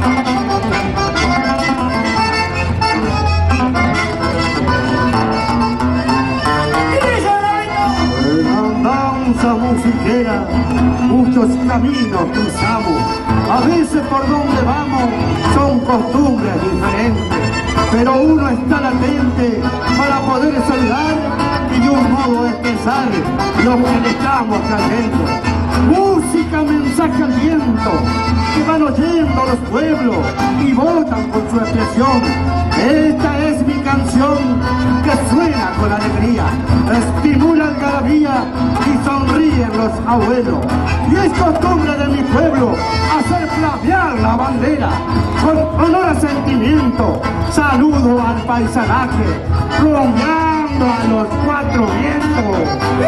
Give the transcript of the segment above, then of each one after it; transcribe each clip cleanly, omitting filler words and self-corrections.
Musiquera, muchos caminos cruzamos, a veces por donde vamos son costumbres diferentes, pero uno está latente para poder saludar y de un modo expresar lo que le estamos trayendo. Música, mensaje al viento, que van oyendo los pueblos y votan con su expresión. Esta es mi canción que suena con alegría, estimula algarabía y sonríen los abuelos. Y es costumbre de mi pueblo hacer flamear la bandera. Con honor a sentimiento, saludo al paisanaje, rumbeando a los cuatro vientos.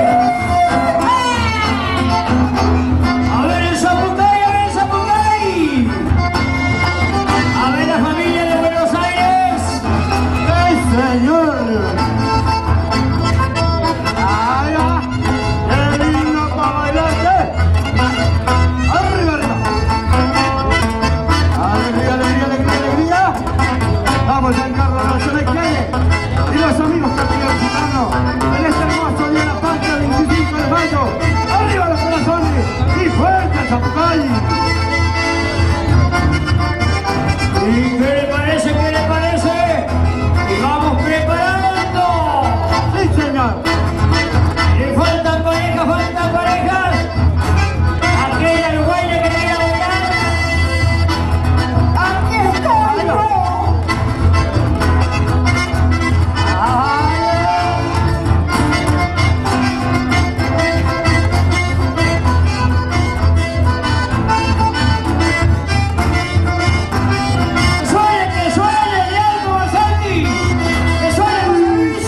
A ver el Zapucay, a ver el Zapucay. A ver la familia de Buenos Aires. ¡Sí, señor! ¡Ay, va! ¡Qué lindo para bailar! ¡Arriba, arriba! ¡Alegría, alegría, alegría, alegría! ¡Vamos al carro, no se me quede! Y los amigos que quieran citarnos en este hermoso día de la patria, 25 de mayo. ¡Arriba los corazones! ¡Y fuerte el Zapucay! ¿Y qué le parece? ¿Qué le parece? Y vamos preparando. ¡Sí, señor! Le faltan parejas, faltan parejas. Aquella uruguaya que quiera bailar. Aquí estoy yo. Que suene de alto, Basati. Que suene Luis.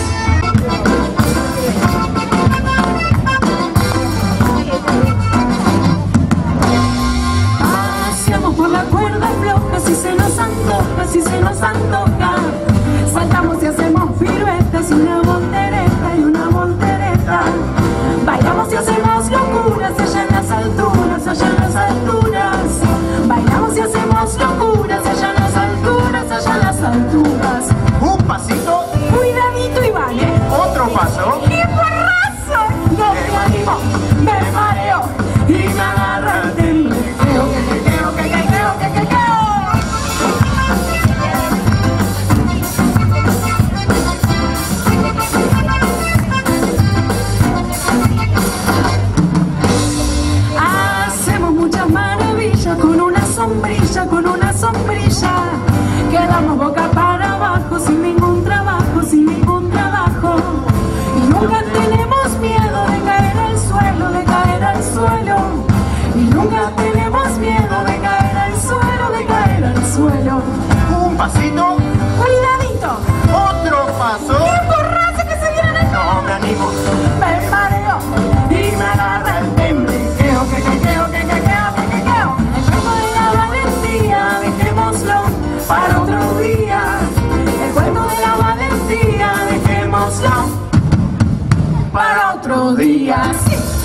Paseamos por la cuerda floja, si se nos antoja, si se nos antoja. Saltamos y hacemos piruetas y una voltereta y una voltereta. Bailamos y hacemos locuras allá en las alturas, allá en las alturas. Bailamos y hacemos locuras allá en las alturas, allá en las alturas. Un pasito, Cuidadito y vale. otro paso. ¡Qué porrazo! No me animo, me mareo y me agarra el temblor. Hacemos muchas maravillas con una sombrilla. Quedamos boca para abajo sin ningún trabajo, sin ningún trabajo. Y nunca tenemos miedo de caer al suelo, de caer al suelo. Y nunca tenemos miedo de caer al suelo, de caer al suelo. Un pasito, Cuidadito, otro paso. ¡qué porrazo que se viene el No me animo. Me mareo y me agarra el temblor. El juego de la valentía, dejémoslo para otro día. El cuento de la valentía, dejémoslo para otro día. Sí.